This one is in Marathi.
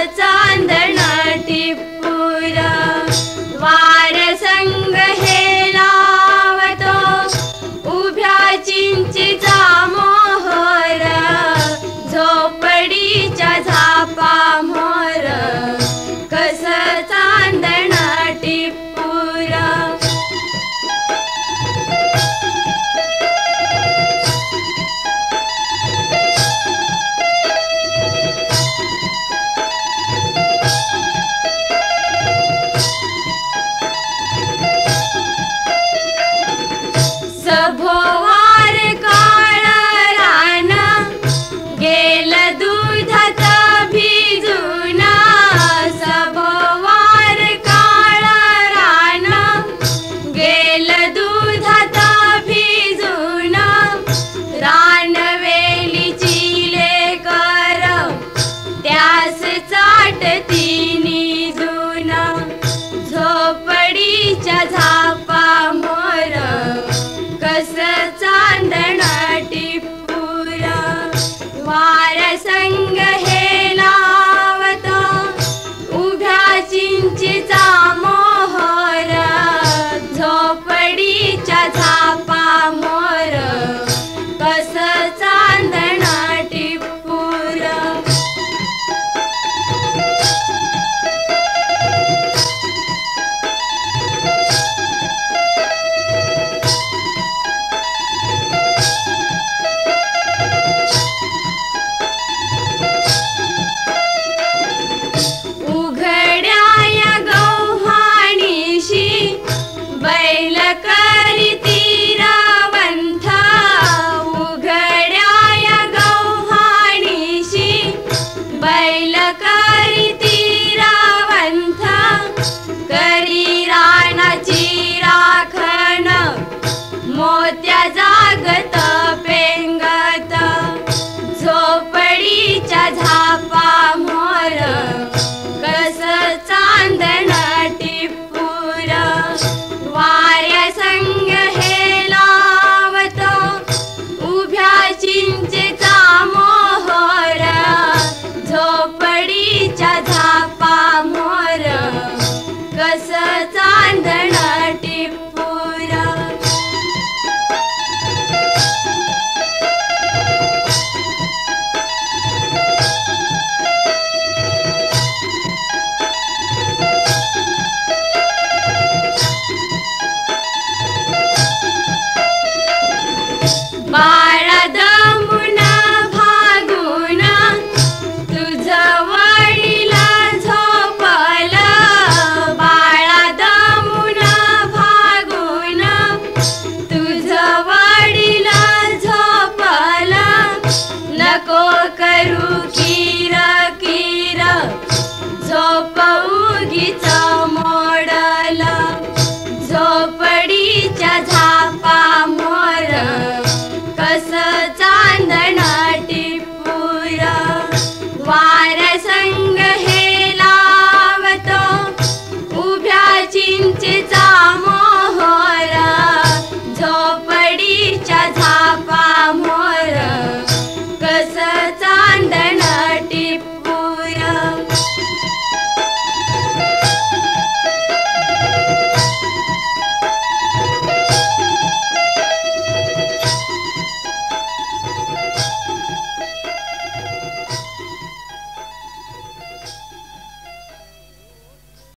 चांदण टिपूर वार संग हेलावतो उभ्या चिंचेचा मोहर झोपडीच्या झापा मोर कस चांदण टिपूर सभोवार काळ रान गेल दुधात भिजून सभोवार काळ रान गेल दुधात भिजून रानवेलीची लेकर त्यास चाटती निजून झोपडीच्या झापा मोर कस चांदण टिपूर वार संग हेलावतो उभ्या चिंचेचा मोहर झोपडीच्या झापा मोर कस चांदण टिपूर उघड्या गव्हाणीशी बैल करीती रवंथ उघड्या गव्हाणीशी बैल करीती